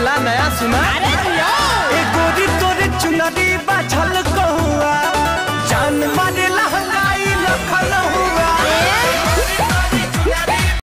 ला नया सुना। अरे ए गोरी तोरे चुनरी बाछल